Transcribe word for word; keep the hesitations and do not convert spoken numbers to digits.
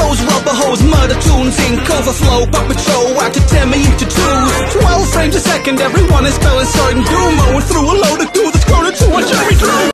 hose, rubber hose, murder tunes, ink overflow, puppet show, out to tear me into twos. Twelve frames a second, everyone is spelling certain doom, mowing through a load of